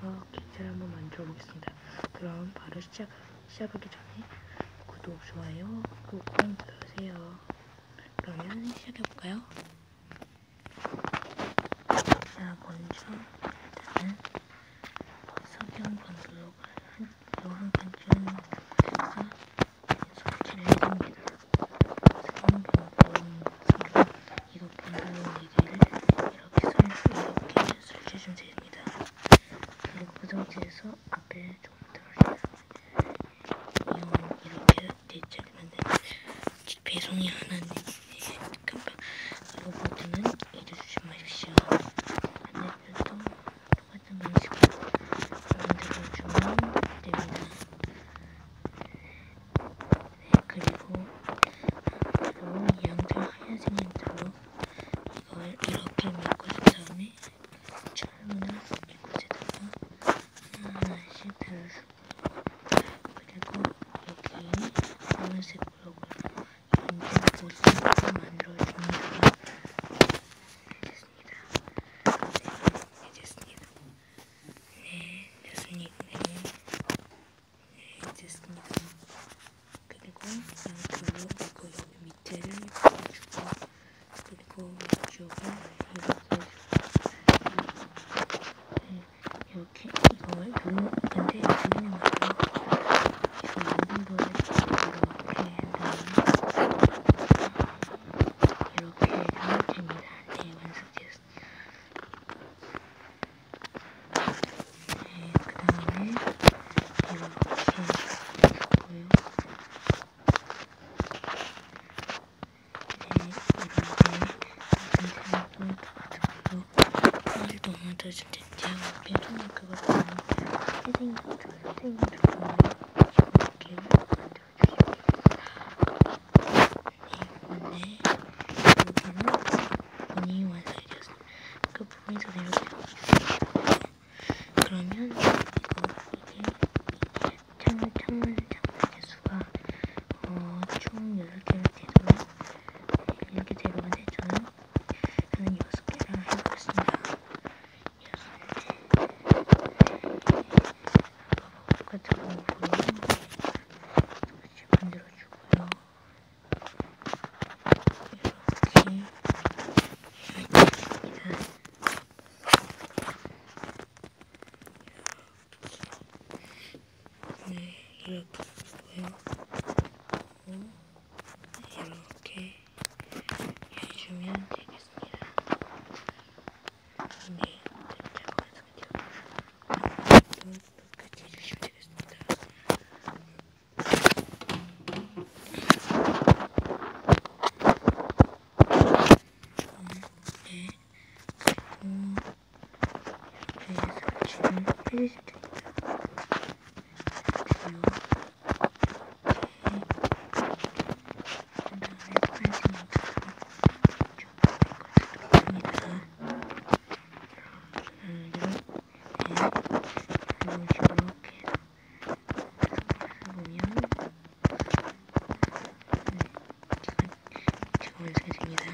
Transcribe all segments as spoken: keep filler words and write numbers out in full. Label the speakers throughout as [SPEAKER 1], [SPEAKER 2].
[SPEAKER 1] 기체를 한번 만들어 보겠습니다. 그럼 바로 시작, 시작하기 전에 구독, 좋아요 꾹 눌러주세요. 그러면 시작해볼까요? 자, 먼저 일단은 석영 번들로 한 칸쯤 해서 설치를 해줍니다. 석영 번들, 석영 이거 번들로 네 개를 이렇게 설, 이렇게 설치해주면 됩니다. 그리고 그 상태에서 앞에 좀 들어주세요. 이렇게 대체되면 배송이 하나는 금방 그리고 버튼은 잊어주지 마십시오. 반대편도 똑같은 방식으로 만들어주면 됩니다. 네, 그리고 앞으로 이 양털 하얀색 양털로 이걸 이렇게 묶어준 다음에 철문을 이곳에다가 하나씩 달아주고 그리고 여기 노란색 블록으로 연결 모습을 만들어줍니다. 됐습니다. 네, 됐습니다. 네, 됐습니다. 네, 네, 됐습니다. 그리고 양털로 이거 여기 밑에를 풀어주고 그리고 이쪽을 이렇게 네, 이렇게 이걸 누르 근데 여기는 말고 이거 있는 거를 이렇게 한 다음에 이렇게 해주면 됩니다. 네, 완성되었습니다. 네, 그 다음에 이렇게 해주고요. 네, 이렇게 상태로 또 하나 더 줄 텐데요. 배송은 그것보다는 선생님, 선생님 조금만 이렇게 만들어주시고 네, 여기는 본이 완성이 되었습니다. 그 부분에서 이렇게 넣어주세요. 그러면 이거 이게 창문, 창문, 창문 개수가 어, 총 여섯 개가 되도록 이렇게 되는데 저는 저는 여섯 개를 해보겠습니다. 똑같은 방법으로 똑같이 만들어주고요. 이렇게 해야 됩니다. 네, 이렇게 하고요. 이렇게 해주면 되겠습니다. 네, 제가 완성되었고요. 똑같이 해주시면 되겠습니다. 네, 그리고 이렇게 설치를 해주시면 됩니다. 완성됩니다.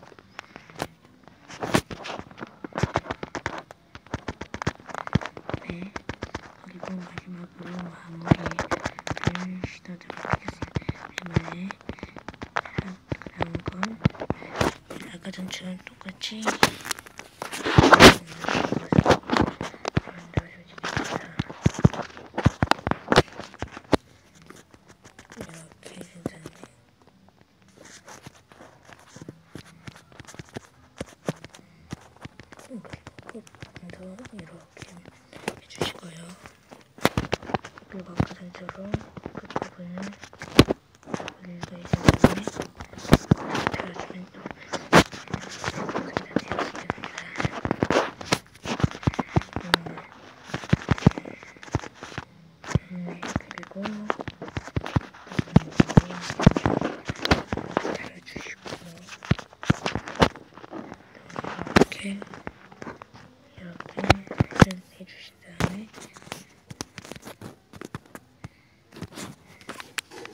[SPEAKER 1] 네, 그리고 마지막으로 마무리를 시도하도록 하겠습니다. 이번에 그 다음 건 아까 전처럼 똑같이 만들어주겠습니다. 이렇게 해준 다음에 그리고 끝부분도 이렇게 해주시고요. 그리고 아까 전처럼 끝부분을 올리고 해준 다음에 달아주면 또 완성이 다 되었습니다. 음, 네, 그리고 달아주시고 이렇게 이렇게 해주신 다음에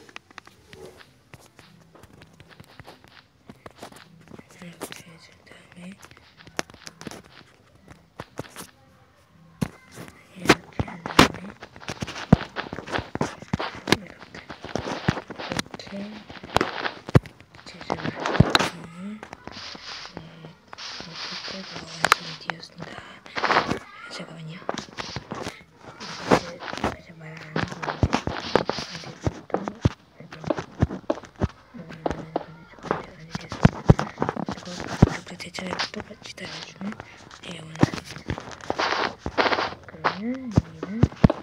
[SPEAKER 1] 기차에 똑같이 달려주는 네, 완성입니다. 그러면 여기는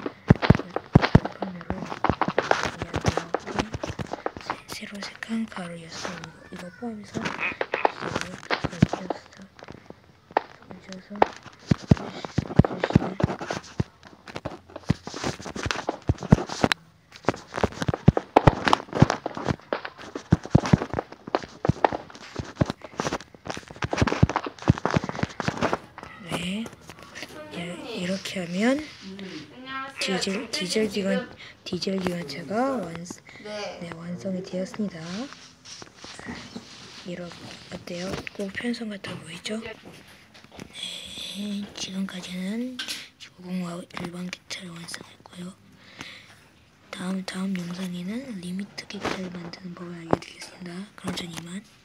[SPEAKER 1] 판으로 이야기하고 새로 색한 가루 였어. 이거 포함해서 이걸 얹어서 얹어서 주시면 네, 이렇게 하면 디젤 디젤 기관 디젤 기관차가 완 네, 완성이 되었습니다. 이렇게 어때요? 꼭 편성 같아 보이죠? 네, 지금까지는 구공과 일반 기차를 완성했고요. 다음 다음 영상에는 리미트 기차를 만드는 법을 알려드리겠습니다. 그럼 전 이만.